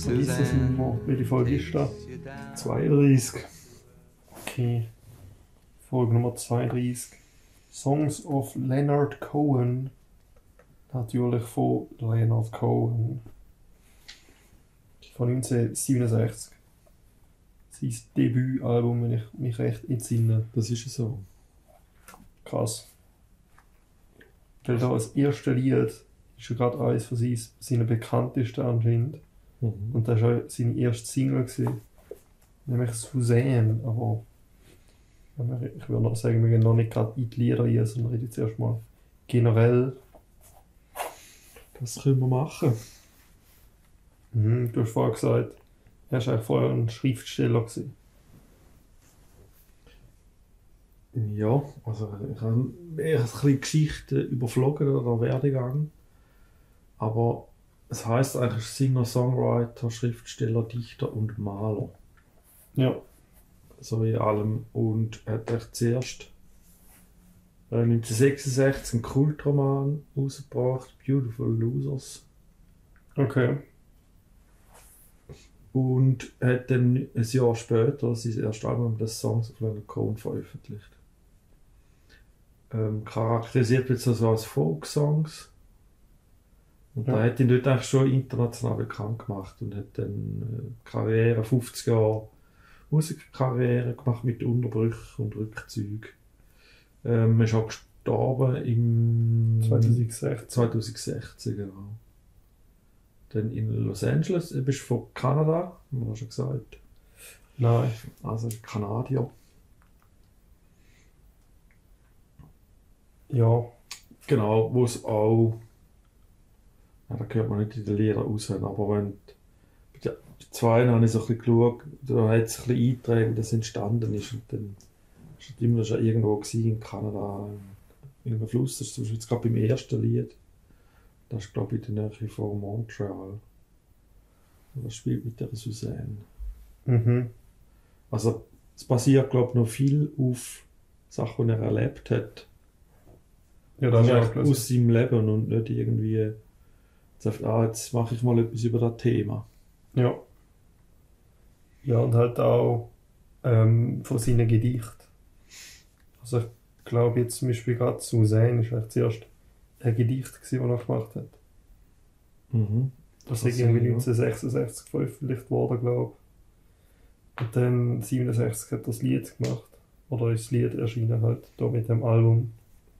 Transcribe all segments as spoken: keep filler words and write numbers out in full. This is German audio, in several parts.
vergiss das immer. Welche Folge ist das? zweiunddreißig. Okay. Folge Nummer zweiunddreißig. Songs of Leonard Cohen. Natürlich von Leonard Cohen. Von neunzehnhundertsiebenundsechzig. Sein Debütalbum, wenn ich mich recht entsinne. Das ist so. Krass. Weil da als erstes Lied ist ja gerade eines von seinen, seinen bekanntesten anscheinend. Mhm. Und das war auch seine erste Single gewesen. Nämlich Suzanne, aber ich würde noch sagen, wir gehen noch nicht gerade in die Lieder rein, sondern reden jetzt erstmal generell. Das können wir machen. Mhm, du hast vorher gesagt, er war eigentlich vorher ein Schriftsteller gewesen. Ja, also ich habe eher ein bisschen Geschichten überflogen oder Werdegang. Aber es heisst eigentlich Singer, Songwriter, Schriftsteller, Dichter und Maler. Ja. So in allem. Und er hat echt zuerst äh, neunzehnhundertsechsundsechzig einen Kultroman rausgebracht, Beautiful Losers. Okay. Und hat dann ein Jahr später sein erstes Album, das Songs of Leonard Cohen, veröffentlicht. Ähm, charakterisiert wird so als Folk-Songs. Und ja. Er hat ihn dort eigentlich schon international bekannt gemacht und hat dann äh, Karriere, fünfzig Jahre Musikkarriere gemacht mit Unterbrüchen und Rückzügen. Ähm, er ist auch gestorben im zweitausendsechzehn. zweitausendsechzehn, genau. Dann in Los Angeles, du bist von Kanada, haben wir schon gesagt. Nein. Also Kanadier. Ja. Genau, wo es auch, ja, da hört man nicht in den Liedern raus, aber wenn bei den zwei habe ich so ein bisschen geschaut, da hat es ein bisschen eingetragen, wie das entstanden ist, und dann ist es immer schon irgendwo gewesen, in Kanada, in einem Fluss, das ist jetzt gerade beim ersten Lied, das ist glaube ich in der Nähe von Montreal, und das spielt mit der Suzanne. Mhm. Also es basiert glaube ich noch viel auf Sachen, die er erlebt hat. Ja, das ist aus seinem Leben und nicht irgendwie sagt, ah, jetzt mache ich mal etwas über das Thema. Ja. Ja, und halt auch ähm, von seinen Gedichten. Also ich glaube jetzt zum Beispiel gerade Suzanne ist eigentlich zuerst ein Gedicht gewesen, das er gemacht hat. Mhm. Das, das ist irgendwie neunzehnhundertsechsundsechzig veröffentlicht worden, glaube ich. Und dann siebenundsechzig hat er das Lied gemacht. Oder ist das Lied erschienen halt da mit dem Album.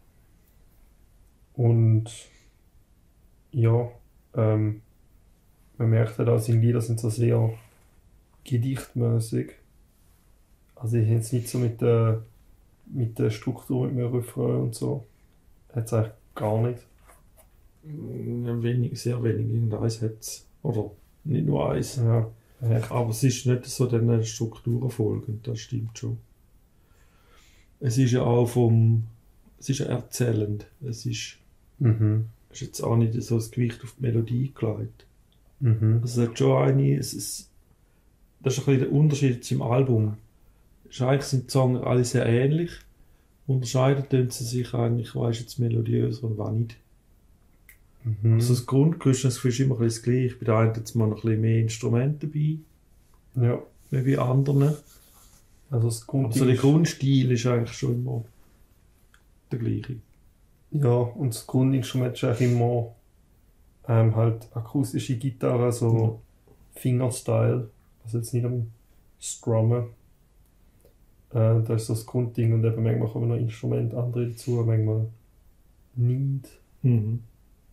Und ja, ähm, man merkt halt auch, seine Lieder sind so sehr gedichtmäßig. Also ich habe jetzt nicht so mit der, mit der Struktur, mit dem Refrain und so. Hat es eigentlich gar nicht. Wenig, sehr wenig, irgendeins hat es. Oder nicht nur eins. Ja, aber es ist nicht so den Strukturen folgend, das stimmt schon. Es ist ja auch vom, es ist ja erzählend. Es ist, mhm. ist jetzt auch nicht so das Gewicht auf die Melodie gelegt. Mhm. Also es hat schon eine, es ist, das ist ein bisschen der Unterschied zum Album. Eigentlich sind die Songs alle sehr ähnlich. Unterscheiden tun sie sich eigentlich, was ist jetzt melodiöser und was nicht. Mhm. Also das Grundgerüst das ist immer ein bisschen das Gleiche. Bei der einen jetzt mal noch ein bisschen mehr Instrumente dabei. Ja. Wie bei anderen. Also das also der Grundstil ist eigentlich schon immer der gleiche. Ja, und das Grundinstrument ist eigentlich immer ähm, halt akustische Gitarre, so ja. Fingerstyle. Also jetzt nicht am Strummen. Äh, das ist so das Grundding und eben manchmal kommen noch Instrumente andere dazu, manchmal nicht. Mhm.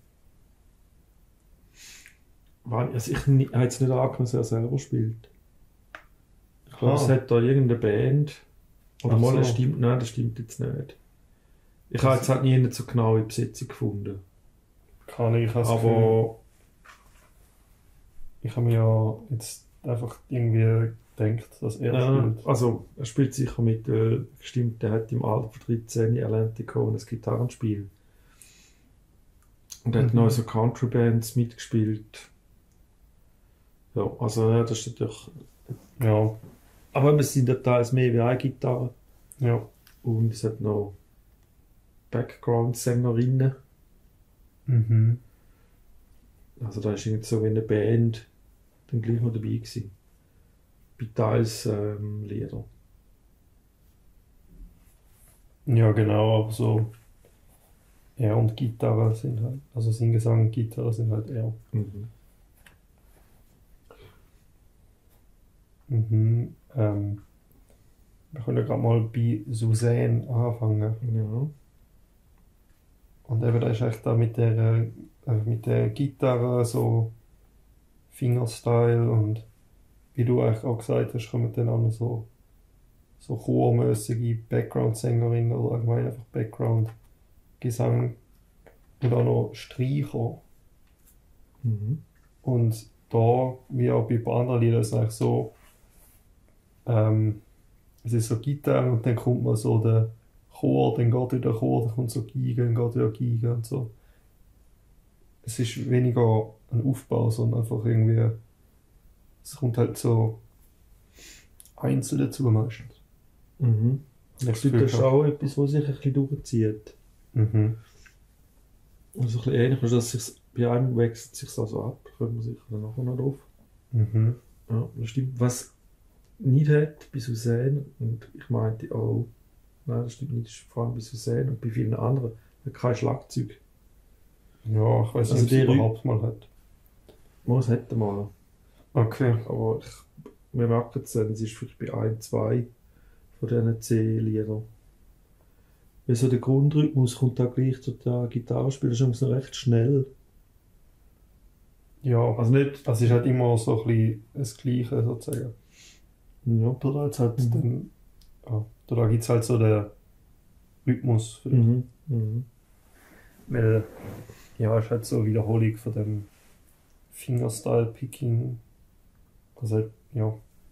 Also ich habe jetzt nicht angefangen, dass er selber spielt. Ich glaube, ah. es hat da irgendeine Band. Oder mal, so. das stimmt, nein, das stimmt jetzt nicht. Ich habe jetzt halt nie eine so genaue Besetzung gefunden. Kann ich, ich habe Aber ich habe mir ja jetzt einfach irgendwie gedacht, dass er ja, spielt. Also, er spielt sicher mit, äh, stimmt, der hat im Alter von dreizehn erlernt ein Gitarrenspiel. Und er hat mhm. noch so Country-Bands mitgespielt. Ja, also ja, das ist natürlich... Ja. Aber es sind ja teils mehr wie eine Gitarre. Ja. Und es hat noch dann gleich noch dabei gewesen. Bei teils ähm, Lieder. Ja, genau, aber so er und Gitarre sind halt, also Singgesang und Gitarre sind halt er. Mhm. Mhm. Ähm, wir können ja gerade mal bei Suzanne anfangen. Ja. Und eben, da ist echt da mit der, äh, mit der Gitarre so Fingerstyle und wie du eigentlich auch gesagt hast, kommen dann auch noch so, so chormäßige Background-Sängerinnen oder allgemein einfach Background-Gesang und auch noch Streicher. Mhm. Und da, wie auch bei ein paar anderen Liedern, ist es eigentlich so, ähm, es ist so Gitarre und dann kommt mal so der Chor, dann geht wieder der Chor, dann kommt so Geige, dann geht wieder Geige und so. Es ist weniger ein Aufbau, sondern einfach irgendwie, es kommt halt so einzeln dazu meistens. Mhm. Ich Das glaube, das ist Gefühl auch etwas, was sich ein bisschen durchzieht. Mhm. Also ein bisschen ähnlich ist, dass sich bei einem wechselt sich das also ab. Da kommen wir sicher dann nachher noch drauf. Mhm. Ja, das stimmt. Was nicht hat bei Suzanne, und ich meinte auch, nein, das stimmt nicht, das ist vor allem bei Suzanne und bei vielen anderen, hat kein Schlagzeug. Ja, ich weiß Also nicht, ob die sie Rü- überhaupt mal hat. Man, es hätte mal. Okay. Aber ich, wir merken es dann, es ist vielleicht bei ein, zwei von diesen C-Liedern. Weil so der Grundrhythmus kommt da gleich zu der Gitarrespiel, das ist noch recht schnell. Ja, Also nicht. es ist halt immer so ein bisschen das Gleiche sozusagen. Ja. Da jetzt halt Mhm. dann, ja, da gibt es halt so den Rhythmus. Vielleicht. Mhm. Mhm. Weil, ja, es ist halt so eine Wiederholung von dem Fingerstyle-Picking. Also, halt, ja.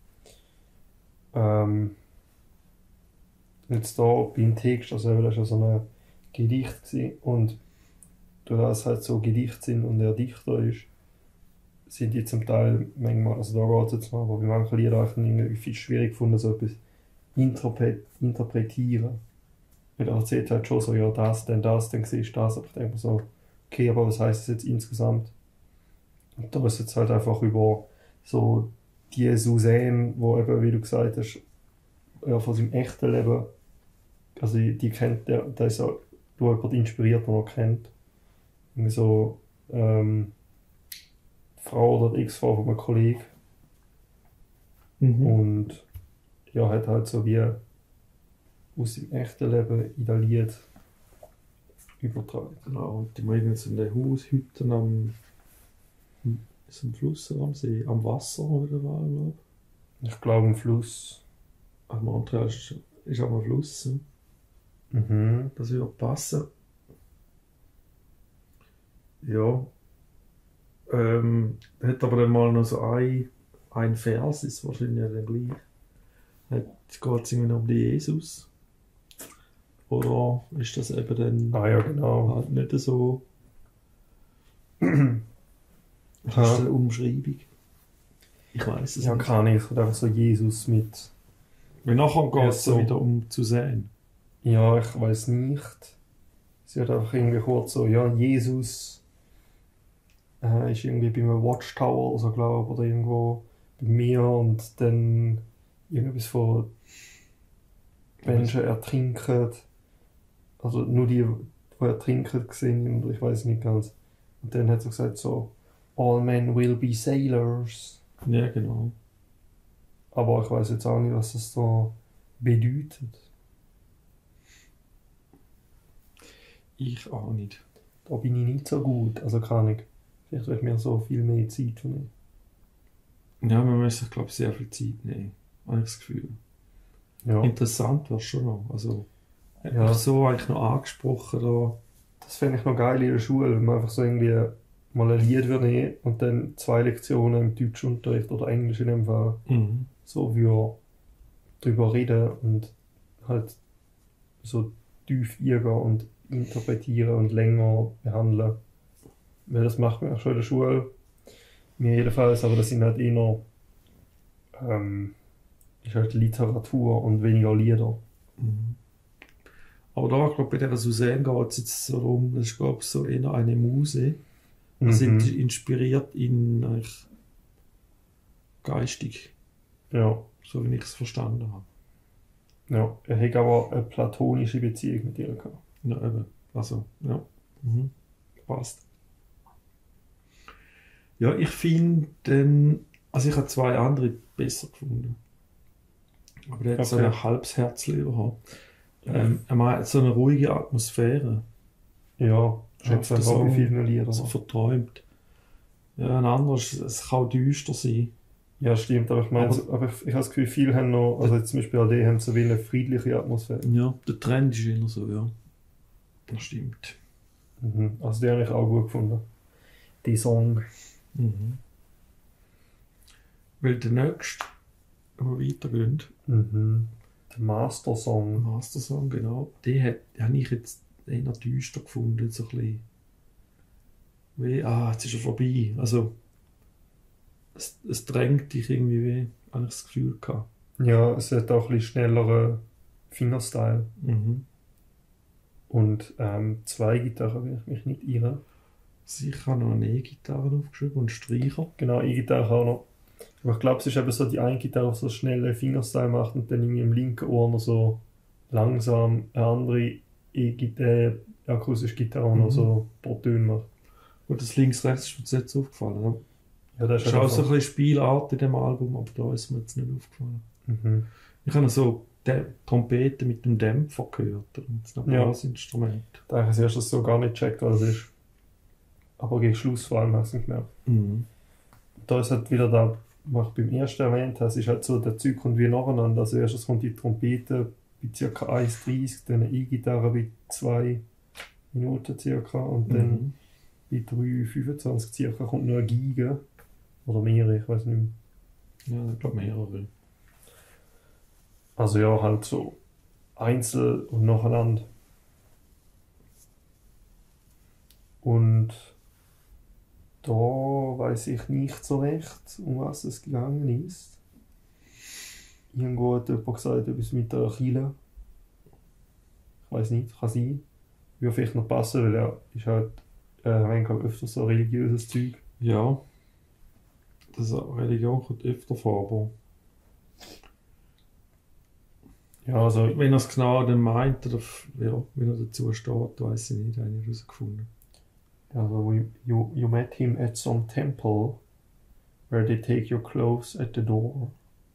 Ähm, jetzt da beim Text, also eben, das war ja so ein Gedicht gewesen. Und da es halt so Gedichte sind und er Dichter ist, sind die zum Teil manchmal, also da geht es jetzt mal, aber bei manchen Liedern habe ich dann irgendwie viel schwierig gefunden, so etwas interpre interpretieren. Weil er erzählt halt schon so, ja, das, dann das, dann siehst du das, aber ich denke mir so, okay, aber was heisst das jetzt insgesamt? Und da ist jetzt halt einfach über so die Suzanne, wo eben, wie du gesagt hast, ja, von seinem echten Leben, also die, die kennt, der, der ist ja durch jemanden inspiriert, den er kennt. Irgendwie so, ähm, die Frau oder die Ex-Frau von einem Kollegen. Mhm. Und ja, hat halt so wie aus dem echten Leben in das Lied übertragen. Genau, und die machen jetzt in den Haushütten am, ist am Fluss oder am See? Am Wasser oder war, glaube ich. Ich glaube, im Fluss. Ach, Montreal ist, ist am Fluss. ne? Mhm. Das würde passen. Ja. Ähm, hat aber dann mal noch so ein, ein Vers, ist wahrscheinlich ja dann gleich. Jetzt geht es irgendwie noch um die Jesus. Oder ist das eben dann Ah ja, genau. halt nicht so? Was ist eine Umschreibung? Ich weiß es Ja, nicht. keine Ahnung, es wird einfach so Jesus mit. Weil nachher geht es Ja, so. wieder um zu sehen. Ja, ich weiß nicht. Sie hat einfach irgendwie kurz so, ja, Jesus äh, ist irgendwie bei einem Watchtower oder so, glaube ich, oder irgendwo bei mir und dann irgendwas von Menschen ertrinken. Also nur die, die ertrinken gesehen und ich weiß nicht ganz. Und dann hat sie gesagt so, all men will be sailors. Ja, genau. Aber ich weiß jetzt auch nicht, was das da bedeutet. Ich auch nicht. Da bin ich nicht so gut, also kann ich. Vielleicht wird mir so viel mehr Zeit für mich. Ja, man muss sich, glaube ich, sehr viel Zeit nehmen. Habe ich das Gefühl. Ja, Interessant war es schon noch. Also, hat Ja. mich so eigentlich noch angesprochen da. das fände ich noch geil in der Schule, wenn man einfach so irgendwie mal ein Lied würde nehmen und dann zwei Lektionen im Deutschunterricht oder Englisch in dem Fall Mhm. so wir drüber reden und halt so tief eingehen und interpretieren und länger behandeln. Weil das macht man auch schon in der Schule. Mir jedenfalls, aber das sind halt eher ähm, ist halt Literatur und weniger Lieder. Mhm. Aber da, ich glaube, bei dieser Suzanne geht es jetzt so darum, das ist, glaube ich, so eher eine Muse. Wir sind Mhm. inspiriert in, eigentlich, geistig, Ja. so wie ich es verstanden habe. Ja. Er hat aber eine platonische Beziehung mit ihr gehabt. Ja, eben. Also, ja. Mhm. Passt. Ja, ich finde, ähm, also ich habe zwei andere besser gefunden. Aber der hat so Okay. ein halbes Herz gehabt. Ähm, er hat so eine ruhige Atmosphäre. Ja, Schafft schafft das das auch bei auch, vielen Liedern. so verträumt. Ja, ein anderes, es kann düster sein. Ja, stimmt, aber ich meine, Aber- so- aber ich, ich habe das Gefühl, viele haben noch, also jetzt zum Beispiel A D haben so wie eine friedliche Atmosphäre. Ja, der Trend ist immer so, ja. Das stimmt. Mhm. Also die habe ich auch gut gefunden. Die Song. Mhm. Weil der nächste, wenn wir weitergehen, Mhm. Der Master Song. Master Song, genau, den, hat, den habe ich jetzt eher düster gefunden, so ein bisschen. Wie, ah, jetzt ist er vorbei. Also, es, es drängt dich irgendwie weh, habe ich das Gefühl gehabt. Ja, es hat auch ein bisschen schnelleren Fingerstyle. Mhm. Und ähm, zwei Gitarren, wenn ich mich nicht irre. Also ich habe noch eine E-Gitarre aufgeschrieben und Streicher. Genau, E-Gitarre auch noch. Aber ich glaube, es ist eben so die eine Gitarre, die so schnelle Fingerstyle macht und dann irgendwie im linken Ohr noch so langsam eine andere E-Gitarre, akustische Gitarre auch noch Mhm. so ein paar Töne macht. Und das links-rechts ist mir jetzt nicht aufgefallen. Ne? Ja, das Das ist auch so ein bisschen Spielart in dem Album, aber da ist mir jetzt nicht aufgefallen. Mhm. Ich habe noch so die Trompete mit dem Dämpfer gehört und das ist noch ein Ja. Blasinstrument. Da habe ich als erstes so gar nicht gecheckt, was es ist. Aber gegen Schluss vor allem hast du es gemerkt. Mhm. Da ist halt wieder da, was ich beim ersten erwähnt habe, es ist halt so, der Zeug kommt wie nacheinander. Also erstes kommt die Trompete bei ca. eins Komma dreißig, dann eine E-Gitarre bei zwei Minuten ca. und dann Mhm. bei drei Komma fünfundzwanzig ca. kommt noch eine Geige. Oder mehrere, ich weiß nicht mehr. Ja, ich glaube mehrere. Also ja, halt so einzeln und nacheinander. Und da weiß ich nicht so recht, um was es gegangen ist. Irgendwo hat jemand gesagt, etwas mit der Achille. Ich weiß nicht, kann sein. Würde vielleicht noch passen, weil er ist halt, äh, wenn glaube öfter so religiöses Zeug. Ja, das Religion kommt öfter vor, aber Ja, also, wenn er es genau dann meint, oder f- ja, wenn er dazu steht, weiß ich nicht, habe ich herausgefunden. also you, you met him at some temple where they take your clothes at the door.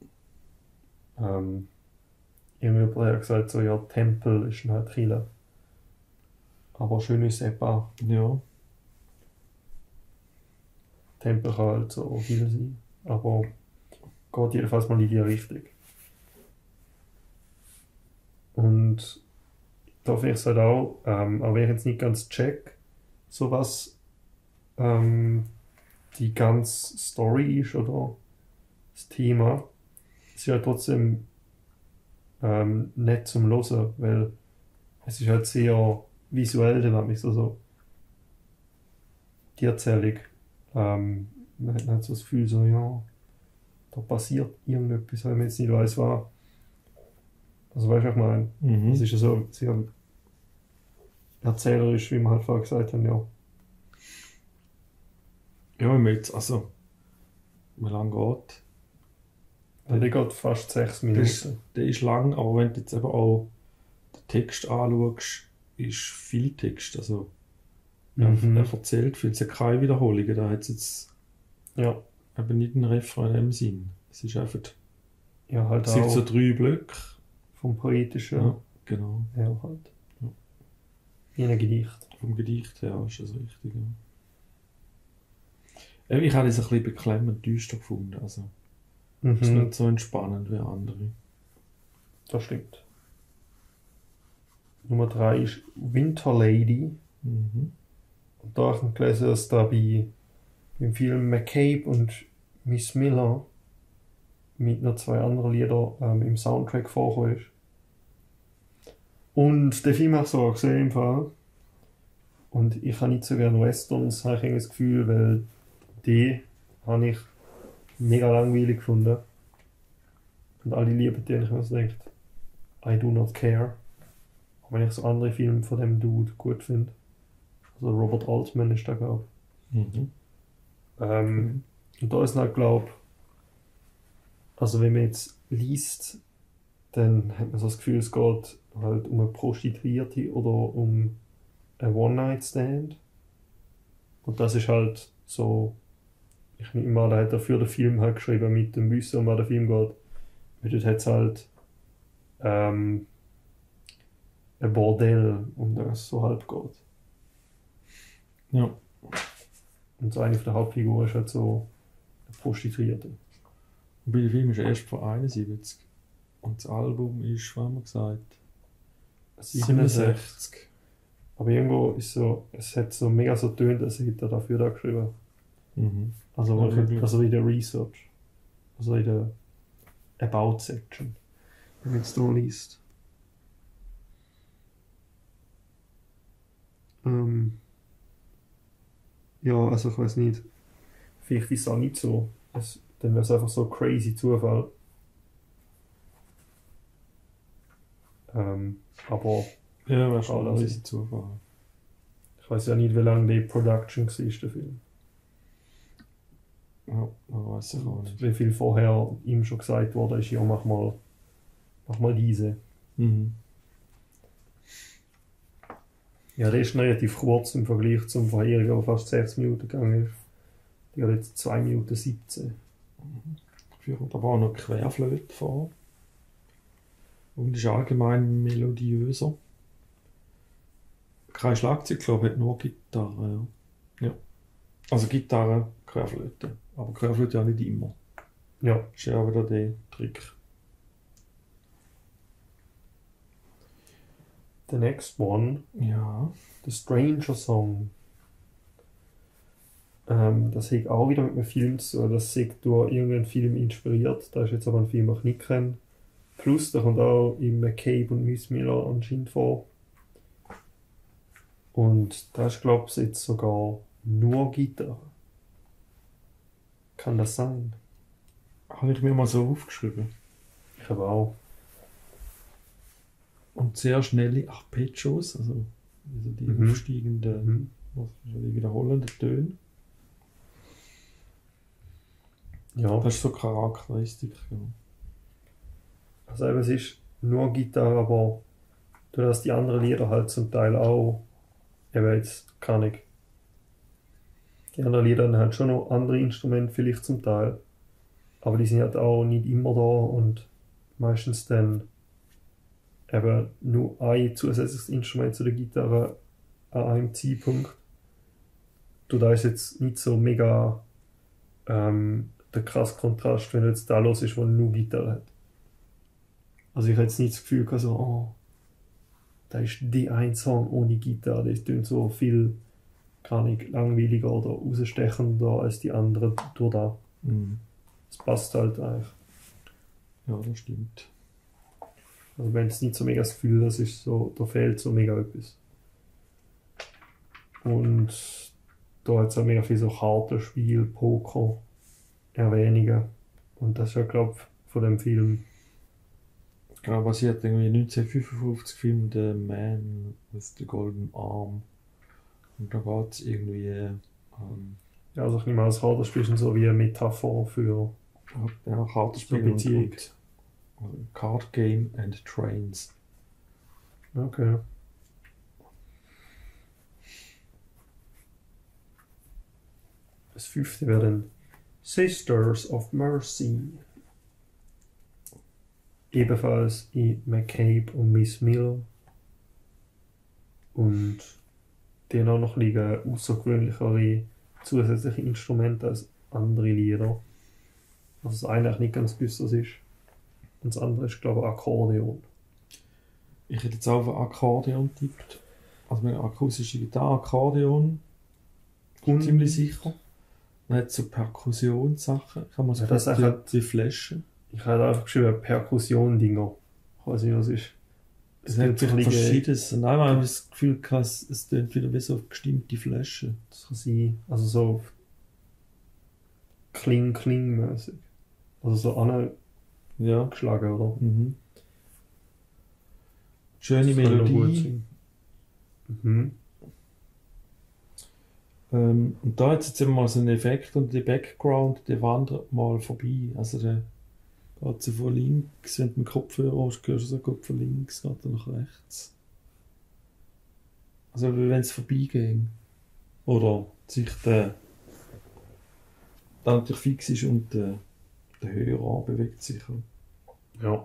Ähm, irgendjemand hat gesagt, so ja, Tempel ist halt Kirche. Aber schön ist eben, Ja, Tempel kann halt so viel sein. Aber geht jedenfalls mal in die Richtung. Und da finde ich es halt auch, ähm, auch wenn ich jetzt nicht ganz check, so was ähm, die ganze Story ist oder das Thema, es ist ja trotzdem ähm, nett zum Hören, weil es ist halt sehr visuell dynamisch, also die Erzählung. Ähm, man hat halt so das Gefühl, so, ja, da passiert irgendetwas, wenn man jetzt nicht weiß, was. Also weißt du, was ich meine? mhm. Es ist ja so sehr erzählerisch, wie wir halt vorher gesagt haben, ja. Ja, wenn wir jetzt, also, wie lange geht? Ja, der geht fast sechs Der ist, Minuten. der ist lang, aber wenn du jetzt eben auch den Text anschaust, ist viel Text. Also, er, Mhm. er erzählt viel, es hat keine Wiederholungen, da hat es jetzt Ja, eben nicht einen Refrain im Sinn. Es ist einfach, ja, halt es sind auch so drei Blöcke. vom Poetischen Ja, genau. her halt. Ja. Wie ein Gedicht. Vom Gedicht her ist das richtig. Ja. Eben, ich habe es ein bisschen beklemmend düster gefunden. Also, es ist Mhm. nicht so entspannend wie andere. Das stimmt. Nummer drei ist Winter Lady. Mhm. Und da habe ich gelesen, dass da bei im Film McCabe und Miss Miller mit noch zwei anderen Liedern ähm, im Soundtrack vorgekommen ist. Und den Film habe ich sogar gesehen im Fall. Und ich habe nicht so gerne Westerns, habe ich irgendwie das Gefühl, weil die habe ich mega langweilig gefunden. Und alle lieben die, und ich mir so gedacht, I do not care. Aber wenn ich so andere Filme von dem Dude gut finde. Also Robert Altman ist da, glaube Mhm. ich. Ähm, und da ist halt, glaube Also wenn man jetzt liest, dann hat man so das Gefühl, es geht halt um eine Prostituierte oder um einen One-Night-Stand. Und das ist halt so, ich nehme mal, da hat er für den Film halt geschrieben, mit dem Wissen, um was der Film geht. Weil dort hat es halt ähm, ein Bordell, um das es so halt geht. Ja. Und so eine der Hauptfiguren ist halt so eine Prostituierte. Und bei dem Film ist er erst von einundsiebzig. Und das Album ist, was haben wir gesagt? siebenundsechzig. Aber irgendwo ist so, es hat so mega so tönt, als hätte er dafür da geschrieben. Mhm. Also, Ja, wirklich. also in der Research. Also in der About Section. Wenn man es da liest. Ähm, ja, also ich weiß nicht. Vielleicht ist es auch nicht so. Es, dann wäre es einfach so crazy Zufall. Ähm, aber Ja, wäre schon Kann ein sein. riesen Zufall. ich weiß ja nicht, wie lange die Production war, der Film. Ja, das weiß ich auch Und nicht. wie viel vorher ihm schon gesagt wurde, ist, ja, mach mal, mach mal diese. Mhm. Ja, der ist relativ kurz im Vergleich zum vorherigen, der fast sechs Minuten gegangen ist. Die hat jetzt zwei Minuten siebzehn. Dafür kommt aber auch noch Querflöte vor. Und ist allgemein melodiöser. Kein Schlagzeug, glaube ich, hat nur Gitarre. Ja. ja. Also Gitarre, Querflöte. Aber Querflöte ja nicht immer. Ja, Ist ja auch wieder der Trick. the next one, Ja. The Stranger Song. Ähm, das hat auch wieder mit einem Film zu tun. Das ist durch irgendeinen Film inspiriert. Da ist jetzt aber ein Film, den ich nicht kenne. Plus, da kommt auch im McCabe und Miss Miller anscheinend vor. Und da ist, glaube ich, jetzt sogar nur Gitarre. Kann das sein? Habe ich mir mal so aufgeschrieben. Ich habe auch. Und sehr schnelle Arpeggios, also, also die Mhm. aufsteigenden, Mhm. was ist die wiederholenden Töne. Ja, Das ist so Charakteristik. Ja. also eben, es ist nur Gitarre, aber du hast die anderen Lieder halt zum Teil auch, eben jetzt kann ich. Die anderen Lieder haben halt schon noch andere Instrumente vielleicht zum Teil, aber die sind halt auch nicht immer da und meistens dann eben nur ein zusätzliches Instrument zu der Gitarre an einem Zeitpunkt. Du, da ist jetzt nicht so mega ähm, der krasse Kontrast, wenn du jetzt da los ist, wo nur Gitarre hat. Also ich habe jetzt nicht das Gefühl gehabt, so, oh, da ist die ein Song ohne Gitarre, das klingt so viel, kann ich, langweiliger oder rausstechender als die anderen durch da. Mhm. Es passt halt eigentlich. Ja, das stimmt. Also wenn es nicht so mega das Gefühl, das ist so, da fehlt so mega etwas. Und da hat es auch mega viel so Kartenspiel, Poker, Erwähnungen. Und das ist ja, glaube ich, von dem Film. Genau, basiert irgendwie neunzehnhundertfünfundfünfzig Film The Man with the Golden Arm. Und da geht es irgendwie ähm, Ja, also ich nehme an, das Kartenspiel ist so wie eine Metapher für ja, Kartenspiel Für und, Beziehung. und also Card Game and Trains. Okay. Das fünfte wäre dann Sisters of Mercy. Ebenfalls in McCabe und Miss Miller. Und die haben auch noch liegen außergewöhnlichere zusätzliche Instrumente als andere Lieder. Also das eine eigentlich nicht ganz gewusst, was ist. Und das andere ist, glaube ich, Akkordeon. Ich hätte jetzt auch auf Akkordeon tippt. Also eine akustische Gitarre, Akkordeon. Und- Ziemlich sicher. Dann hat es so Perkussionssachen. Ich habe mal so Ja, das die, hat- die Flaschen. Ich habe einfach geschrieben Perkussion-Dinger. Ich weiß nicht, was es ist. Es klingt hat so ein bisschen- verschiedenes. Und einmal habe ich das Gefühl gehabt, es es tönt wieder wie so auf bestimmte Flaschen. Das kann sein. Also so Kling-Kling-mäßig. Also so Ja. angeschlagen, oder? Mhm. Schöne Das kann noch gut Melodie. sein. Mhm. Ähm, und da hat es jetzt eben mal so einen Effekt und der Background, der wandert mal vorbei. Also der geht sie von links, wenn du mit dem Kopfhörer hast, hörst du so, geht von links, geht er nach rechts. Also wie wenn es vorbeigeht. Oder sich der, der natürlich fix ist und der, der Hörer bewegt sich. Ja.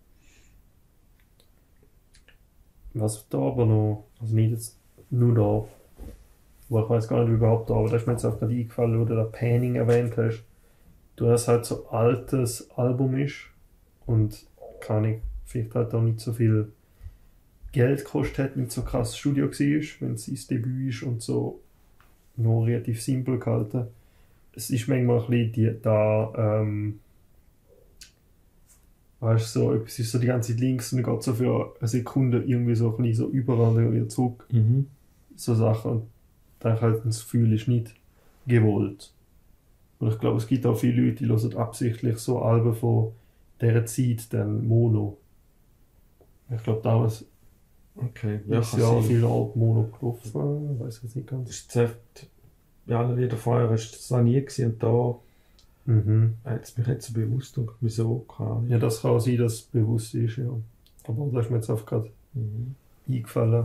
Was da aber noch, also nicht jetzt nur da, wo ich weiß gar nicht überhaupt da, aber da ist mir jetzt auch gerade eingefallen, wo du da Panning erwähnt hast. Du hast halt so ein altes Album ist und kann ich vielleicht halt auch nicht so viel Geld gekostet hat, nicht so krasses Studio war, wenn es sein Debüt ist und so noch relativ simpel gehalten. Es ist manchmal ein bisschen die, da, ähm, weißt du, so, etwas ist so die ganze Zeit links und dann geht so für eine Sekunde irgendwie so ein bisschen so überall wieder zurück. Mhm. So Sachen. Und dann halt das Gefühl ist nicht gewollt. Und ich glaube, es gibt auch viele Leute, die hören absichtlich so Alben von dieser Zeit, dann Mono. Ich glaube, damals Okay, ja, ist kann ja auch sein. viel alt Mono gelaufen. Ich weiß jetzt nicht ganz. Das ist jetzt echt, bei allen Lieder vorher war das noch nie gewesen und da Mhm. hat es mich jetzt so bewusst und wieso, keine Ahnung. Ja, das kann auch sein, dass es bewusst ist, ja. Aber da ist mir jetzt einfach gerade Mhm. eingefallen.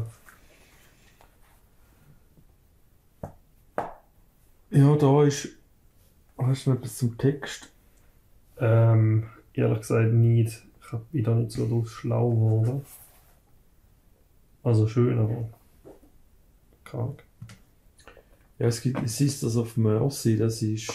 Ja, da ist, hast du noch etwas zum Text? Ähm, ehrlich gesagt nicht. Ich hab- bin da nicht so draus schlau geworden. Also schön, aber krank. Ja, es gibt Sisters of Mercy, das ist,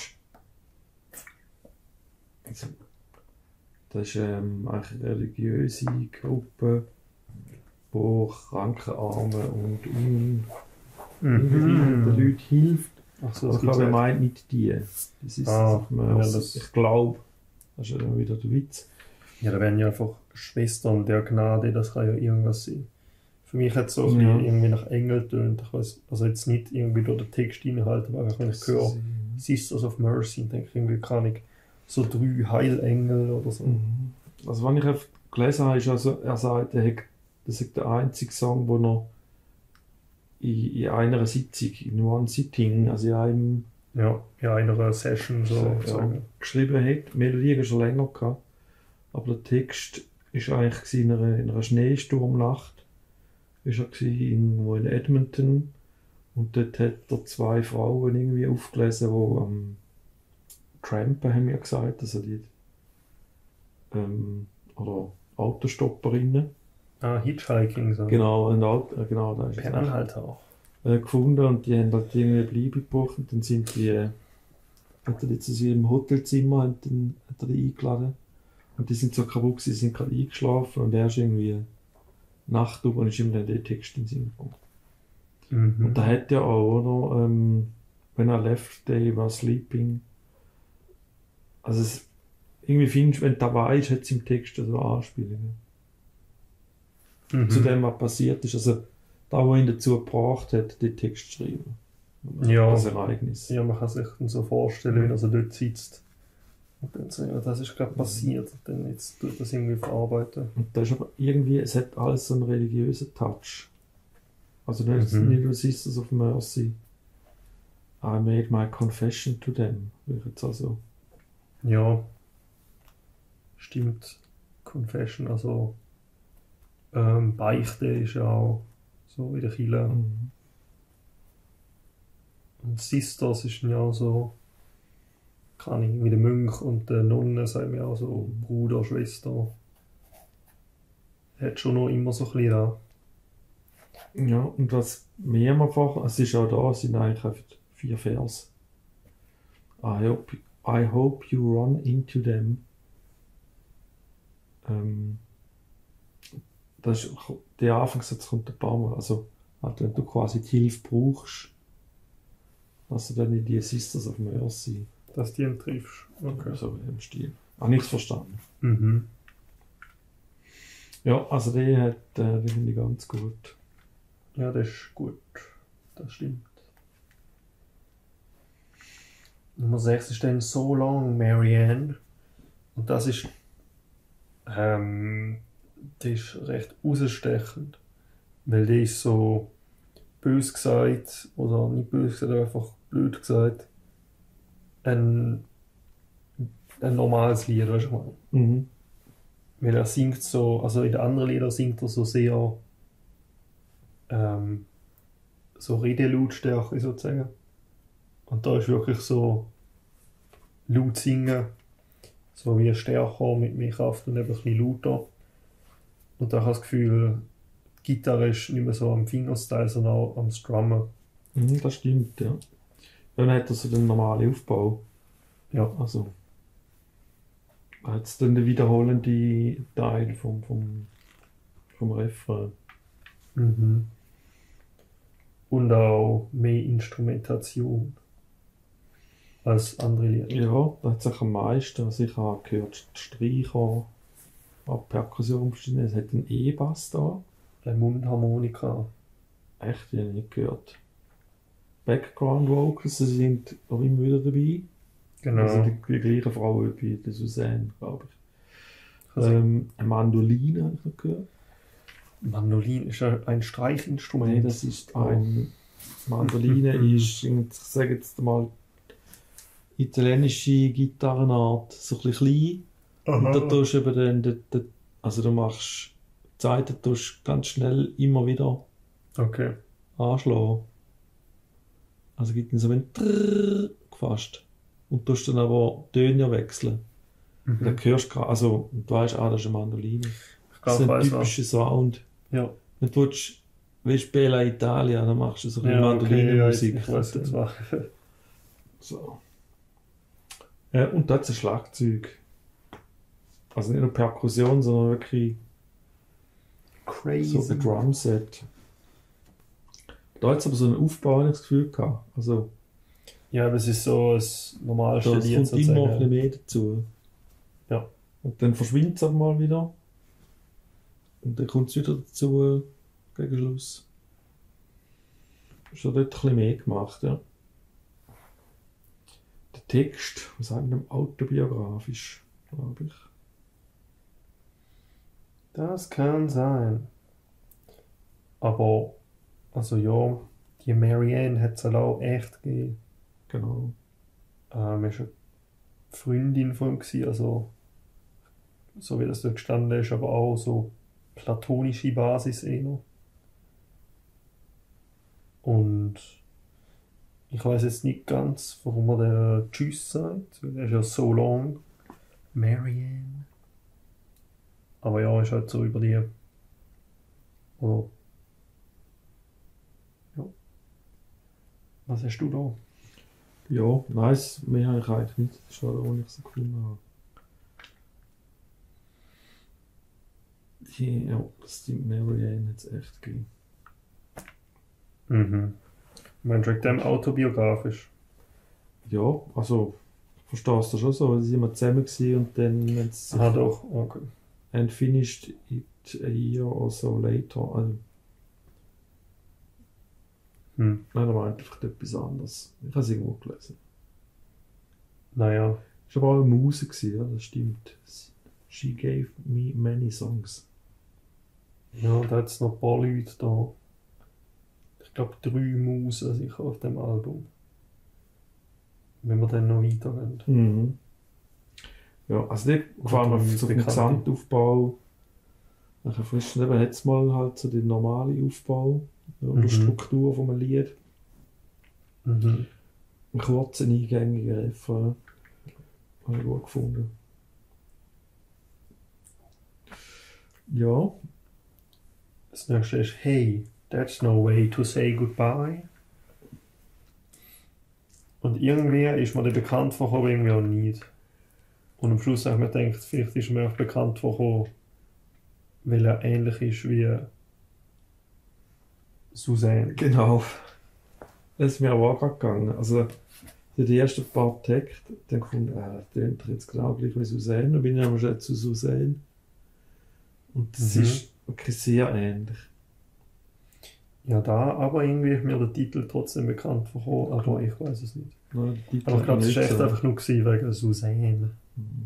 also, das ist ähm, eigentlich eine religiöse Gruppe, die Kranken, Armen und unbefriedigenden Leuten hilft. Achso, Aber das ich gibt's glaube, er nicht. meint nicht die. Das ist Ah, of Mercy. ja, das- Ich glaube, das ist ja dann wieder der Witz. Ja, da werden ja einfach Schwestern der Gnade, das kann ja irgendwas sein. Für mich hat es so ein Ja. bisschen irgendwie nach Engel tönt. Ich weiß, also jetzt nicht irgendwie durch den Textinhalt, aber einfach wenn ich höre Sisters of Mercy, denke ich irgendwie, kann ich so drei Heilengel oder so. Mhm. Also, was ich einfach gelesen habe, ist, also, er sagt, er hat, das ist der einzige Song, wo er in, in einer Sitzung, in one sitting, also in einem Ja, in einer Session so. ja, sagen. geschrieben hat. Die Melodie war schon länger gehabt, aber der Text ist eigentlich gewesen in einer, in einer Schneesturmnacht. Ist er gewesen irgendwo in Edmonton und dort hat er zwei Frauen irgendwie aufgelesen, die am Trampen, haben wir gesagt, also die ähm, oder Autostopperinnen. Ah, Hitchhiking so. Genau, ein Auto, äh, genau, da ist es Per auch, Anhalter auch. äh, gefunden und die haben halt irgendwie Bleibe gebucht und dann sind die, äh, hat er die zu ihrem Hotelzimmer und dann hat er die eingeladen und die sind so kaputt gewesen, sind gerade eingeschlafen und er ist irgendwie Nacht um und ist ihm dann der Text in den Sinn gekommen. Mhm. Und da hat er auch noch, ähm, when I left, they were sleeping. Also es, irgendwie findest du, wenn du da weißt, hat es im Text so Anspielungen. Mhm. Zu dem, was passiert ist. Also da, wo ihn dazu gebracht hat, den Text zu schreiben. Ja. Das Ereignis. Ja, man kann sich dann so vorstellen, wie er so dort sitzt. Und dann so, ja, das ist gerade passiert. Und dann jetzt tut das irgendwie verarbeiten. Und da ist aber irgendwie, es hat alles so einen religiösen Touch. Also du hast Mhm. nicht nur Sisters of Mercy. I made my confession to them. Würde ich jetzt also. Ja, stimmt. Confession, also ähm, Beichte ist ja auch so in der Kirche. Mhm. Und Sisters ist ja auch so, kann ich, wie der Mönch und der Nonne sagen wir auch so Bruder, Schwester. Hat schon noch immer so ein bisschen da. Ja, und was mehrfach, es ist auch da, es sind eigentlich einfach vier Vers. I hope, I hope you run into them. Ähm, das ist, der Anfangssatz kommt ein paar Mal. Also, halt, wenn du quasi die Hilfe brauchst, dass du dann in die Sisters of Mercy, Dass du ihn triffst. Okay. so im Stil. Habe nichts verstanden. Mhm. Ja, also der hat, äh, den finde ich ganz gut. Ja, das ist gut. Das stimmt. Nummer sechs ist dann So Long, Marianne. Und das ist, ähm, das ist recht rausstechend. Weil die ist so bös gesagt, oder nicht bös gesagt, aber einfach blöd gesagt, ein ein normales Lied, weißt du mal. Mhm. Weil er singt so, also in den anderen Liedern singt er so sehr ähm, so Redelautstärke sozusagen. Und da ist wirklich so laut singen, so wie stärker, mit mehr Kraft und eben ein bisschen lauter. Und da habe ich das Gefühl, die Gitarre ist nicht mehr so am Fingerstyle, sondern auch am Strummen. Mhm, das stimmt, ja. Dann hat er so den normalen Aufbau. Ja. Also, hat es dann den wiederholenden Teil vom, vom, vom Refrain. Mhm. Und auch mehr Instrumentation als andere Lieder. Ja, da hat es auch am meisten. Also ich habe gehört, die Streicher, auch Perkussion, es hat einen E-Bass da. Eine Mundharmonika. Echt, ich habe nicht gehört. Background Vocals, sie sind auch immer wieder dabei. Genau. Also die, die gleiche Frau wie die Suzanne, glaube ich. Also, Ähm, eine Mandoline habe ich noch gehört. Mandolin ist ja ein Streichinstrument. Nein, das ist ein. Mandoline ist, ich sage jetzt mal, italienische Gitarrenart, so ein bisschen klein. Und da tust du eben dann, den, den, also du machst die Seiten tust du ganz schnell immer wieder Okay. anschlagen. Also gibt es so ein Trrrr fast. Und tust dann aber Töne wechseln. Und dann Mhm. hörst du gerade, also du weißt, ah, das ist eine Mandoline. Ich Das glaube, ist ich ein weiss was. typischer Sound. Ja. Wenn du willst, willst Bella Italia, dann machst du so ein bisschen Ja, okay, ja, Mandolinenmusik. ich weiß jetzt was. So. Ja, und da hat es ein Schlagzeug. Also nicht nur Perkussion, sondern wirklich Crazy. so ein Drumset. Da hat es aber so einen Aufbau, habe ich das Gefühl gehabt. Also Ja, aber es ist so ein normales da Lied kommt immer ein bisschen sozusagen. mehr dazu. Ja. Und dann verschwindet es aber mal wieder. Und dann kommt es wieder dazu gegen Schluss. Ist ja dort ein bisschen mehr gemacht, ja. Der Text, was sagen wir, autobiografisch, glaube ich. Das kann sein. Aber, also ja, die Marianne hat es halt auch echt gegeben. Genau. Ähm, ist eine Freundin von ihm gewesen, also so wie das dort gestanden ist, aber auch so platonische Basis eher. Und ich weiß jetzt nicht ganz, warum er der Tschüss sagt, weil er ist ja so long. Marianne. Aber ja, ist halt so über die. Oder. Ja. Was hast du da? Ja, nice, mehr habe ich eigentlich nicht. Das ist schade, was ich so gefunden habe. Die, ja, das die Marianne hat es echt gegeben. Mhm. Meinst du wegen dem autobiografisch? Ja, also, verstehst du schon so, weil sie immer zusammen waren und dann, wenn sie Ah, doch, okay. and finished it a year or so later. Also, Hm. nein, er meint einfach etwas anderes. Ich habe es irgendwo gelesen. Naja. Es war aber auch eine Muse, gewesen, ja, das stimmt. She gave me many songs. Ja, da hat es noch ein paar Leute da. Ich glaube, drei Musen sicher auf dem Album. Wenn wir dann noch weitergehen. Mhm. Ja, also dort gefällt mir die so vom Bekannte. Gesamtaufbau. Nachher frisch eben hat es mal halt so den normalen Aufbau oder Mhm. Struktur von einem Lied. Mhm. Einen kurzen, eingängigen Refrain. Habe ich gut gefunden. Ja, Das nächste ist Hey, that's no way to say goodbye. Und irgendwie ist mir der bekannt vorgekommen, irgendwie auch nicht. Und am Schluss habe ich mir gedacht, vielleicht ist mir auch bekannt vorgekommen, weil er ähnlich ist wie Suzanne. genau. Das ist mir aber auch gerade gegangen. Also, so die ersten paar Texte, dann gefunden, ah, das klingt jetzt genau gleich wie Suzanne. Dann bin ich aber schon zu Suzanne. Und das Mhm. ist wirklich sehr ähnlich. Ja, da, aber irgendwie ist mir der Titel trotzdem bekannt vorgekommen, aber ich weiß es nicht. Nein, der Titel Aber ich glaube, es nicht war echt so. einfach nur gewesen wegen Suzanne. Mhm.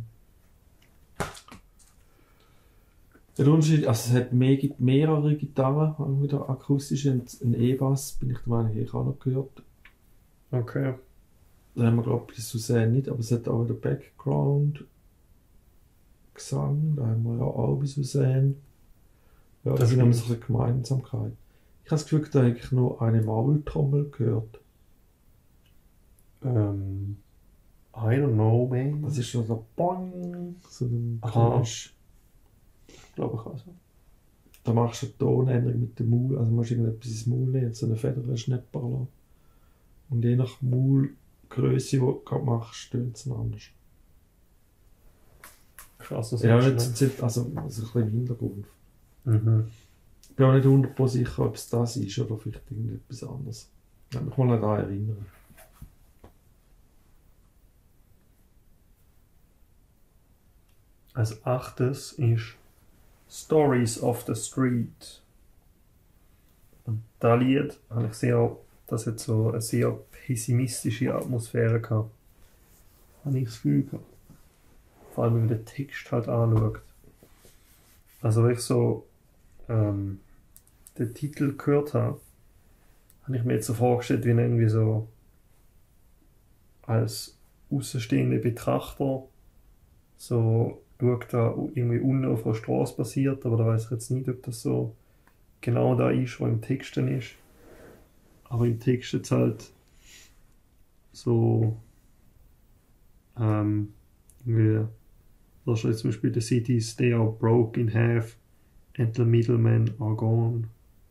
Der Unterschied, also es hat mehr, gibt mehrere Gitarren, auch wieder akustische, und ein E-Bass, bin ich der Meinung, ich auch noch gehört. Okay. Da haben wir, glaube ich, bei Suzanne nicht, aber es hat auch wieder Background Gesang, da haben wir ja auch bei Suzanne. Ja, das Das sind aber stimmt. so eine Gemeinsamkeit. Ich habe das Gefühl, da habe ich nur eine Maultrommel gehört. Ähm, I don't know, man. Das ist schon so Boing, so ein Aha. Geräusch. glaube ich also. Da machst du eine Tonänderung mit dem Maul, also musst du irgendetwas ins Maul nehmen, so eine Feder schneppern lassen. Und je nach Maulgröße, die du gerade machst, tönt es anders. Krass, das Ja, ist jetzt schnell. sind also, also ein bisschen im Hintergrund. Mhm. Ich bin auch nicht hundert Prozent sicher, ob es das ist oder vielleicht irgendetwas anderes. Ich kann mich mal daran erinnern. Als achtes ist Stories of the Street. Und das Lied habe ich sehr, das hat so eine sehr pessimistische Atmosphäre gehabt. Habe ich das Gefühl gehabt. Vor allem, wenn man den Text halt anschaut. Also, wenn ich so ähm, den Titel gehört habe, habe ich mir jetzt so vorgestellt, wie er irgendwie so als außenstehender Betrachter so schaut, da irgendwie unten auf der Straße passiert, aber da weiß ich jetzt nicht, ob das so genau da ist, was im Text dann ist. Aber im Text jetzt halt so ähm, irgendwie, da steht zum Beispiel: The cities, they are broke in half and the middlemen are gone.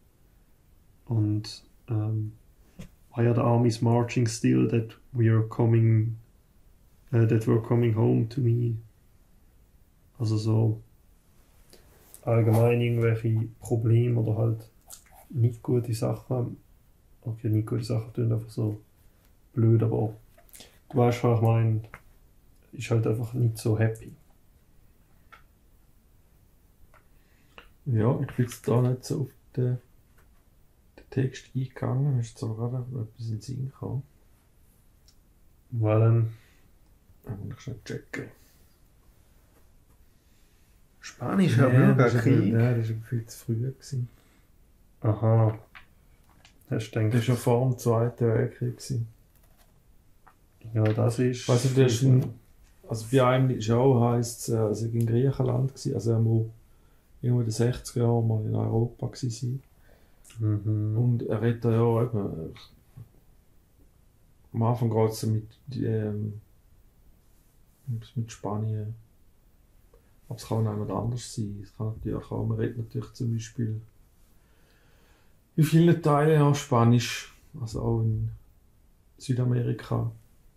Und ähm, why are the armies marching still that we are coming uh, that we're coming home to me? Also so allgemein irgendwelche Probleme oder halt nicht gute Sachen. Okay, nicht gute Sachen tun einfach so blöd, aber du weißt, was ich meine. Ist halt einfach nicht so happy. Ja, ich bin jetzt da nicht so auf den, den Text eingegangen. Ist zwar gerade etwas in den Sinn gekommen. Weil ähm, Da muss ich schnell checken. Spanischer Ja, das Bürgerkrieg. war ja, das war viel zu früh gewesen. Aha. Hast du Das war gedacht, schon vor dem Zweiten Weltkrieg gewesen. ja, das ist. Ich weiss nicht, das ist ein, also bei einem ist auch, heisst es, also in Griechenland gewesen, also er muss irgendwo in den sechziger Jahren mal in Europa gewesen sein. Mhm. Und er redet da ja eben, am Anfang geht es mit, ähm, mit Spanien. Aber es kann auch jemand anders sein. Es kann natürlich auch, man redet natürlich zum Beispiel in vielen Teilen auch Spanisch, also auch in Südamerika.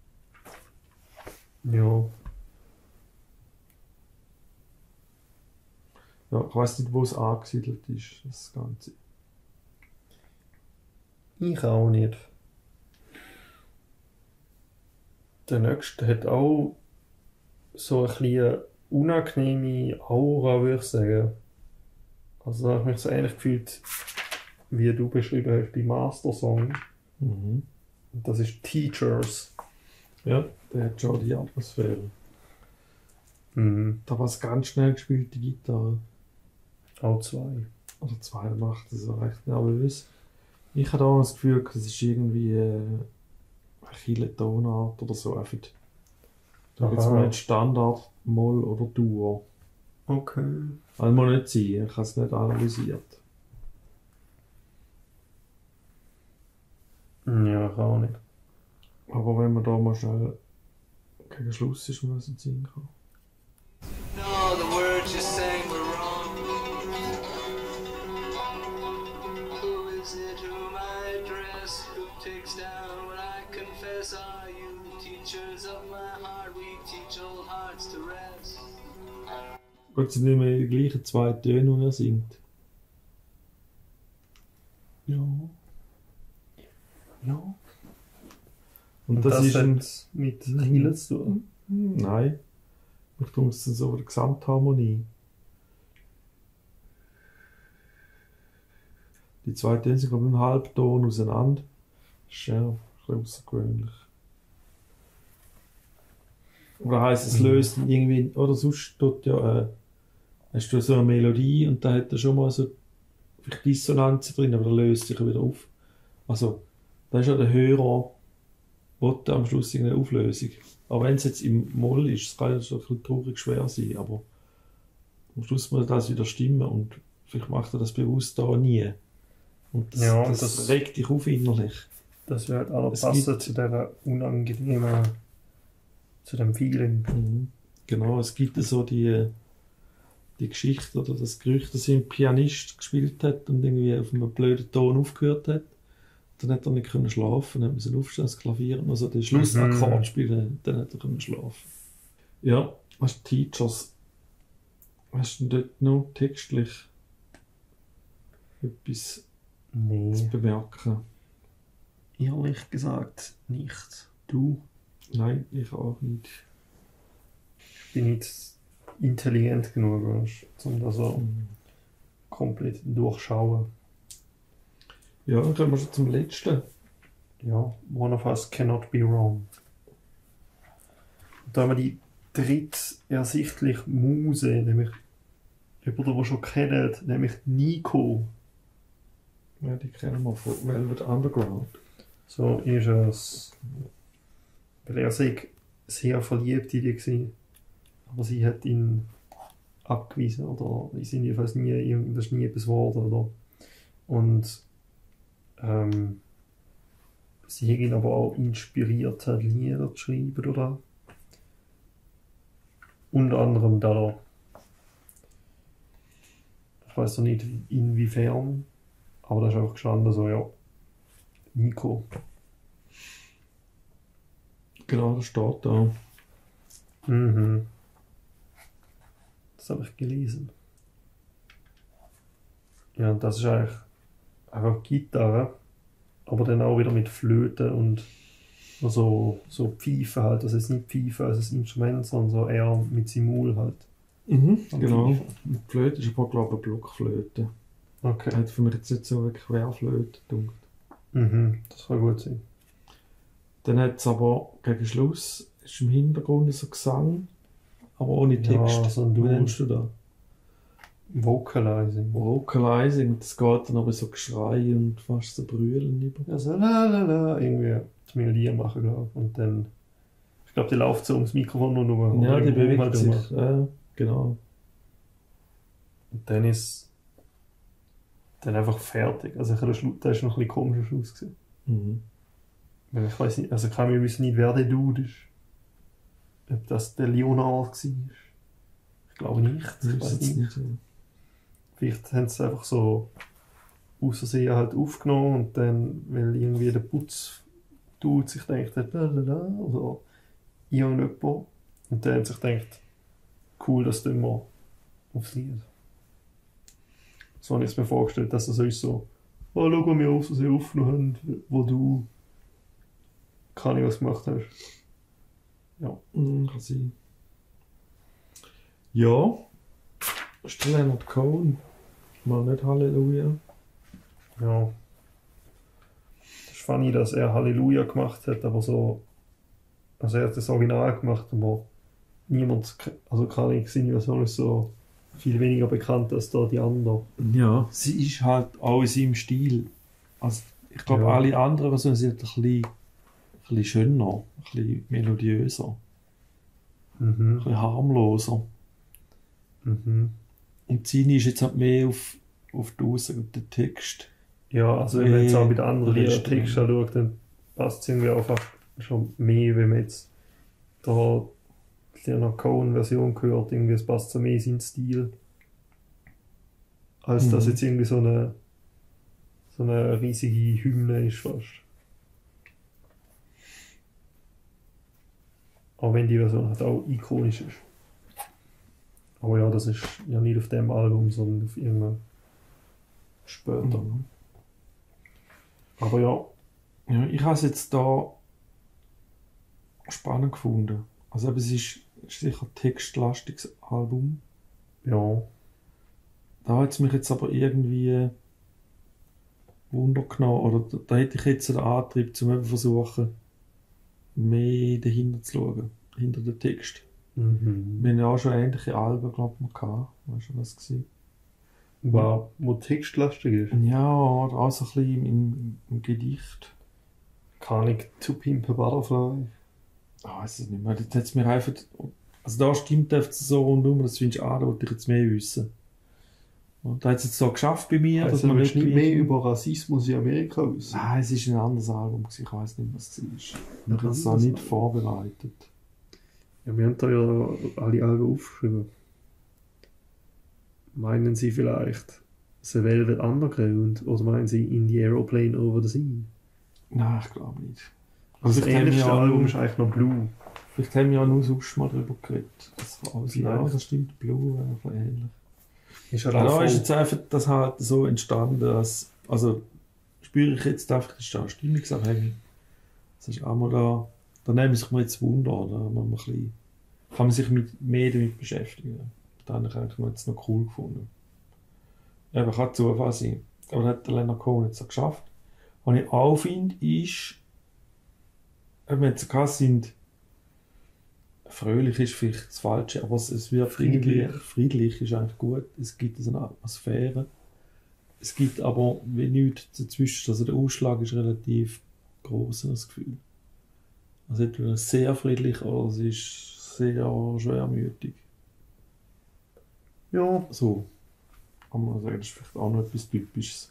Ja. Ja, ich weiss nicht, wo es angesiedelt ist, das Ganze. Ich auch nicht. Der nächste hat auch so ein bisschen unangenehme Aura, würde ich sagen. Also da habe ich mich so ähnlich gefühlt, wie du beschrieben hast bei Master Song. Mhm. Und das ist Teachers. Ja, der hat schon die Atmosphäre. Mhm. Da war es ganz schnell gespielt, die Gitarre. Auch zwei. Oder zwei macht das so recht nervös. Ich hatte auch das Gefühl, das ist irgendwie äh, eine viele Tonart oder so. Einfach, da gibt es Aha. mal einen Standard Moll oder Duo. Okay. Also muss nicht sein, ich habe es nicht analysiert. Ja, ich auch nicht. Aber wenn man da mal schnell gegen Schluss ist, muss es singen kann. No, the words you sang were wrong. Who is it whom I address? Who takes down when I confess? Are you teachers of my heart? We teach old hearts to rest. Gut, es sind nicht mehr die gleichen zwei Töne, die er singt. Ja. Ja. Und, Und das, das, ist ein... hat mit Hillen zu tun. Nein. Ich tue es so der Gesamtharmonie. Die zwei Töne sind, glaube ich, einen Halbton auseinander. Das ist ja ein bisschen außergewöhnlich. Oder heisst es, löst irgendwie, oder sonst tut ja, äh, hast du so eine Melodie und da hat er schon mal so vielleicht Dissonanzen drin, aber der löst sich wieder auf. Also, da ist ja der Hörer wollte am Schluss eine Auflösung. Aber wenn es jetzt im Moll ist, es kann ja so ein bisschen traurig schwer sein, aber am Schluss muss das wieder stimmen und vielleicht macht er das bewusst da nie. Und das, Ja, das, das- regt dich auf innerlich. Das wird auch Es passen gibt- zu dieser unangenehmen, zu dem Feeling. Mhm. Genau, es gibt so die, die Geschichte oder das Gerücht, dass ein Pianist gespielt hat und irgendwie auf einem blöden Ton aufgehört hat. Dann hat er nicht können schlafen, dann musste er aufstehen, das Klavier und also den Schlussakkord Mhm. spielen, dann hat er können schlafen. Ja, was Teachers? Hast du denn dort noch textlich etwas zu Nee, bemerken? ehrlich gesagt nicht. Du? Nein, ich auch nicht. Ich bin nicht intelligent genug, weißt du, um das so Mhm. komplett durchschauen. Ja, dann kommen wir schon zum letzten. Ja, one of us cannot be wrong. Und da haben wir die dritte ersichtlich Muse, nämlich jemand, den wir schon kennen, nämlich Nico. Ja, die kennen wir von Velvet Underground. So ist es. Weil er sei sehr verliebt in die gewesen, aber sie hat ihn abgewiesen oder die sind jedenfalls nie, irgend- das ist nie etwas geworden, oder? Und ähm, sie hat ihn aber auch inspiriert, hat Lieder zu schreiben, oder? Unter anderem da. Ich weiß noch nicht inwiefern, aber da ist einfach gestanden so, ja, Nico. Genau, das steht da. Mhm. Das habe ich gelesen. Ja, und das ist eigentlich einfach Gitarre, aber dann auch wieder mit Flöte und so, so Pfeife halt. Das ist nicht Pfeife als ein Instrument, sondern so eher mit Simul halt. Mhm, Am genau. Pfeifen. Die Flöte ist aber, glaube ich, eine Blockflöte. Okay. Hat für mich jetzt nicht so eine Querflöte gedacht. Mhm. Das kann gut sein. Dann hat es aber gegen Schluss ist im Hintergrund so Gesang, aber ohne Text. Ja, so ein Wie Duo. nennst du das? Vocalizing. Vocalizing, das geht dann aber so Geschrei und fast so Brüllen über. Ja, so la la la, irgendwie die Melodie machen, glaube ich. Und dann, ich glaube, die läuft so ums Mikrofon nur nur. Ja, oder die im Raum bewegt halt sich. rum. Ja, genau. Und dann ist dann einfach fertig. Also ich habe den Schlu- das ist noch ein bisschen komischer Schluss gewesen. Mhm. Weil ich weiß nicht, also kann mir wissen nicht, wer der Dude ist. Ob das der Leonard war. Ich glaube nicht. Das Ich ist weiß jetzt nicht. nicht so. Vielleicht haben sie es einfach so aus Versehen halt aufgenommen und dann, weil irgendwie der Putz tut sich denkt, lalala, oder irgendjemand. Und dann hat sich gedacht, cool, das tun wir aufs Lied. So habe ich es mir vorgestellt, dass es so ist so, oh, schau, was wir aus Versehen aufgenommen haben, wo du keine was gemacht hast. Ja. Mhm, kann sein. Ja, ist der Leonard Cohen. Mal nicht Halleluja. Ja. Das ist funny, dass er Halleluja gemacht hat, aber so. Also er hat das Original gemacht, aber niemand, also kann ich seine Version ist so viel weniger bekannt als da die anderen. Ja, sie ist halt auch in seinem Stil. Also, ich glaube, Ja. alle anderen Versionen sind ein bisschen, ein bisschen schöner, ein bisschen melodiöser, ein Mhm. bisschen harmloser. Mhm. Und seine ist jetzt halt mehr auf, auf die Aussage und den Text. Ja, also wenn man jetzt auch bei den anderen Nee, Liedern Text anschaut, dann passt es irgendwie einfach schon mehr, wenn man jetzt da die Leonard Cohen-Version hört, irgendwie es passt so mehr in seinen Stil. Als dass Mhm. jetzt irgendwie so eine so eine riesige Hymne ist fast. Auch wenn die Version halt auch ikonisch ist. Aber ja, das ist ja nicht auf dem Album, sondern auf irgendeinem später. Mhm. Aber ja, Ja, ich habe es jetzt da spannend gefunden. Also eben, es ist, ist sicher ein textlastiges Album. ja, Da hat es mich jetzt aber irgendwie Wunder genommen. Oder da, da hätte ich jetzt den Antrieb, zum eben versuchen, mehr dahinter zu schauen. Hinter den Text. mhm. Wir haben ja auch schon ähnliche Alben, glaube ich, gehabt. Weißt du, was gewesen? War, wo textlastig ist. Ja, oder auch so ein bisschen im, im, im Gedicht. Keine Ahnung, To Pimp a Butterfly. Ah, weiß es nicht mehr. Jetzt hat es mir einfach... Also da stimmt es so rundum, das findest du auch, da wollte ich jetzt mehr wissen. Und da hat es jetzt so geschafft bei mir, Also, dass du man willst nicht nicht wie- mehr über Rassismus in Amerika wissen? Nein, es ist ein anderes Album, gewesen, ich weiß nicht, was es ist. Ich Ein habe es auch anderes nicht Album? vorbereitet. Ja, wir haben da ja alle Alben aufgeschrieben. Meinen Sie vielleicht The Velvet Underground oder meinen Sie In the Aeroplane Over the Sea? Nein, ich glaube nicht. Also das vielleicht haben wir ähnlichste ja Album nur- ist eigentlich noch Blue. Vielleicht haben wir ja nur sonst mal drüber geredet. Das war alles, ja, Vielleicht. das stimmt, Blue wäre ein bisschen ähnlich. Ist ja Ja, da voll- ist jetzt einfach das halt so entstanden, dass, also spüre ich jetzt einfach, das ist auch stimmungsabhängig. Das ist auch mal da, da nehme ich mir jetzt Wunder, da kann man, ein bisschen, kann man sich mit, mehr damit beschäftigen. Das habe ich eigentlich noch jetzt noch cool gefunden. Eben, kann Zufall sein. Aber das hat der Leonard Cohen jetzt so geschafft. Was ich auch finde, ist, wenn wir jetzt gehabt sind, fröhlich ist vielleicht das Falsche, aber es, es wird Friedlich. irgendwie- friedlich ist eigentlich gut. Es gibt so eine Atmosphäre. Es gibt aber wie nichts dazwischen. Also der Ausschlag ist relativ groß, habe ich das Gefühl. Also entweder sehr friedlich oder es ist sehr schwermütig. Ja, So. Kann man sagen, das ist vielleicht auch noch etwas Typisches.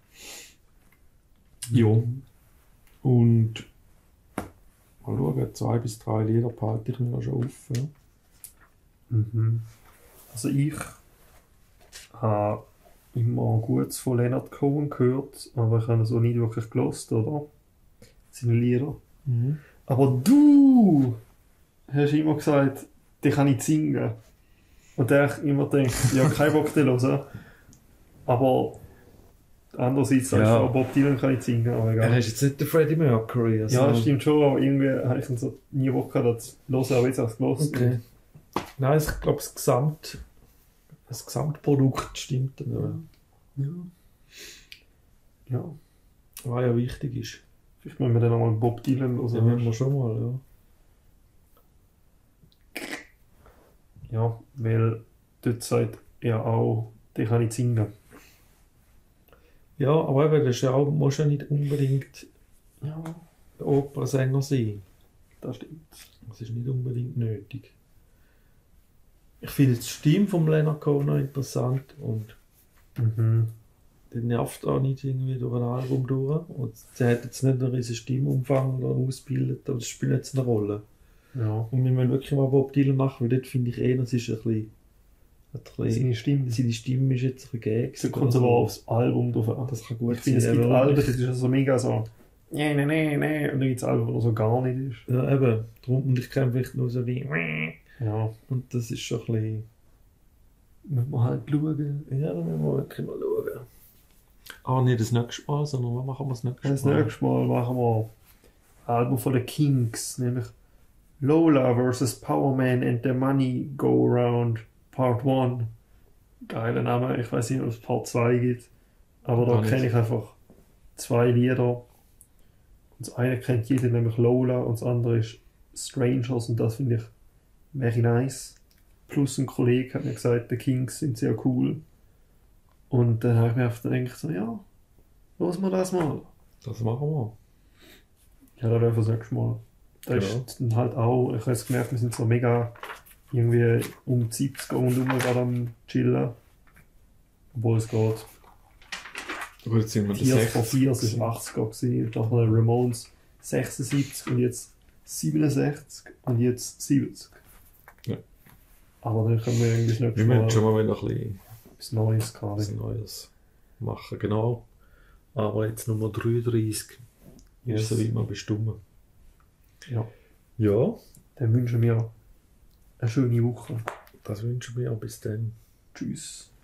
Ja. Und mal schauen, zwei bis drei Lieder behalte ich mir schon auf. Ja. Mhm. Also ich habe immer Gutes von Leonard Cohen gehört, aber ich habe es auch nicht wirklich gelost, oder? Seine Lieder. Mhm. Aber du hast immer gesagt, die kann ich singen. Und da habe ich immer gedacht, ja, kein Bock zu hören. Aber andererseits sagst Ja. du, Bob Dylan kann ich singen, aber egal. Er ist jetzt nicht der Freddie Mercury. Also Ja, das stimmt schon, aber irgendwie habe ich ihn so nie Bock gehabt, das zu hören, aber jetzt habe ich es gehört. Okay. Nein, ich glaube, das, Gesamt, das Gesamtprodukt stimmt dann. Ja. Ja. Ja. Was ja wichtig ist. Vielleicht müssen wir dann nochmal Bob Dylan hören. Das haben wir schon mal, ja. Ja, weil dort sagt er auch, die kann ich singen. Ja, aber eben, das ist ja auch, muss ja nicht unbedingt Ja, Opernsänger sein. das stimmt. Das ist nicht unbedingt nötig. Ich finde die Stimme von Leonard Cohen noch interessant und Mhm. der nervt auch nicht irgendwie durch ein Album durch. Und der hat jetzt nicht einen riesen Stimmumfang oder ausgebildet, aber das spielt jetzt eine Rolle. Ja. Und wir müssen wirklich mal Bob Dylan machen, weil dort finde ich eher, es ist ein bisschen... Ein bisschen Seine Stimme. seine Stimme ist jetzt ein bisschen So kommt es aber aufs Album drauf an. Das kann gut Ich finde, es sein, gibt aber Alben, das wirklich- ist ja so mega so, nee, nee, nee, nee, und dann gibt es Alben, wo so gar nicht ist. Ja, eben. Darum, und ich kenne vielleicht nur so wie... Ja, Und das ist schon ein bisschen... müssen wir halt schauen. Ja, da müssen wir wirklich mal schauen. Aber nicht das nächste Mal, sondern was machen wir das nächste Das Mal? nächste Mal machen wir ein Album von den Kings, nämlich Lola versus Power Man and the Money Go Around Part eins. Geiler Name, ich weiß nicht, ob es Part zwei gibt, aber da Gar nicht. kenne ich einfach zwei Lieder. Und das eine kennt jeder, nämlich Lola, und das andere ist Strangers, und das finde ich very nice. Plus ein Kollege hat mir gesagt, die Kings sind sehr cool. Und dann habe ich mir einfach gedacht, so, ja, los mal das mal. Das machen wir. Ja, das wäre das nächste Mal. Da Genau. ist dann halt auch, ich habe jetzt gemerkt, wir sind so mega irgendwie um siebzig und um gerade am Chillen. Obwohl es geht. Gut, jetzt sind wir Tears for Fears ist achtziger gewesen, dann haben wir Ramones sechsundsiebzig und jetzt siebenundsechzig und jetzt siebzig. Ja. Aber dann können wir irgendwie das nächste Wir Mal müssen schon mal wieder ein bisschen etwas Neues gerade. was Neues machen, genau. Aber jetzt Nummer dreiunddreißig Yes. ist so wie man bestimmen. Ja, Ja, dann wünschen wir eine schöne Woche. das wünschen wir. Bis dann. Tschüss.